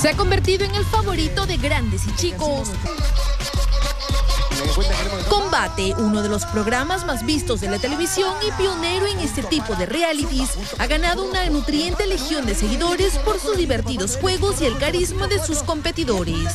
Se ha convertido en el favorito de grandes y chicos. Combate, uno de los programas más vistos de la televisión y pionero en este tipo de realities, ha ganado una nutriente legión de seguidores por sus divertidos juegos y el carisma de sus competidores.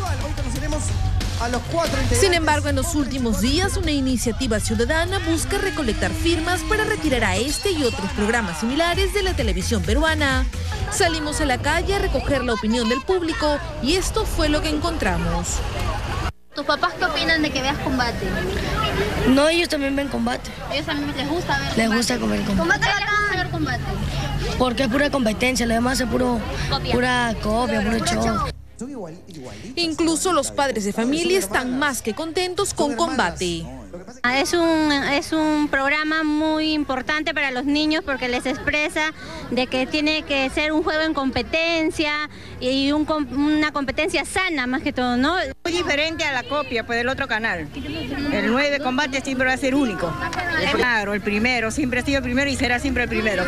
Sin embargo, en los últimos días, una iniciativa ciudadana busca recolectar firmas para retirar a este y otros programas similares de la televisión peruana. Salimos a la calle a recoger la opinión del público y esto fue lo que encontramos. ¿Tus papás qué opinan de que veas Combate? No, ellos también ven Combate. ¿Ellos también les gusta ver Les gusta comer Combate. ¿Combate les gusta ver Combate? Porque es pura competencia, lo demás es pura copia, puro show. Incluso los padres de familia están más que contentos con Combate. Es un programa muy importante para los niños porque les expresa de que tiene que ser un juego en competencia y una competencia sana más que todo, ¿no? Muy diferente a la copia pues, del otro canal. El 9 Combate siempre va a ser único. Claro, el primero, siempre ha sido el primero y será siempre el primero.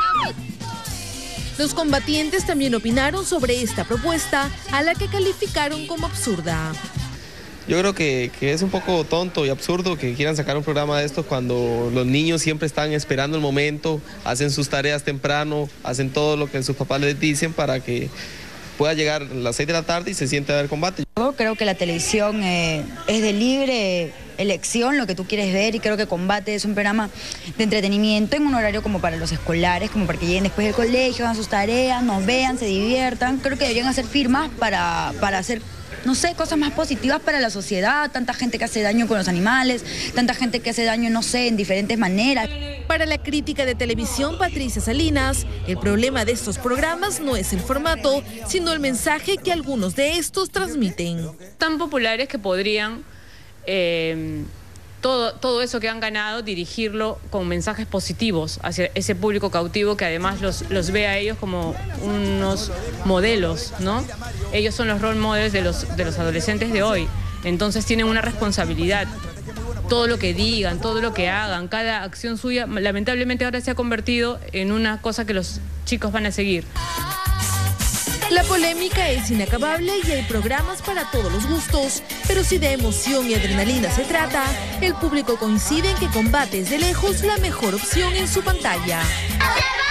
Los combatientes también opinaron sobre esta propuesta, a la que calificaron como absurda. Yo creo que es un poco tonto y absurdo que quieran sacar un programa de estos cuando los niños siempre están esperando el momento, hacen sus tareas temprano, hacen todo lo que sus papás les dicen para que pueda llegar a las 6 de la tarde y se siente a ver Combate. Yo creo que la televisión es de libre elección lo que tú quieres ver y creo que Combate es un programa de entretenimiento en un horario como para los escolares, como para que lleguen después del colegio, hagan sus tareas, nos vean, se diviertan. Creo que deberían hacer firmas para hacer, no sé, cosas más positivas para la sociedad, tanta gente que hace daño con los animales, tanta gente que hace daño, no sé, en diferentes maneras. Para la crítica de televisión Patricia Salinas, el problema de estos programas no es el formato, sino el mensaje que algunos de estos transmiten. Tan populares que podrían todo eso que han ganado dirigirlo con mensajes positivos hacia ese público cautivo que además los ve a ellos como unos modelos, ¿no? Ellos son los role models de los adolescentes de hoy, entonces tienen una responsabilidad. Todo lo que digan, todo lo que hagan, cada acción suya, lamentablemente ahora se ha convertido en una cosa que los chicos van a seguir. La polémica es inacabable y hay programas para todos los gustos, pero si de emoción y adrenalina se trata, el público coincide en que Combate es de lejos la mejor opción en su pantalla.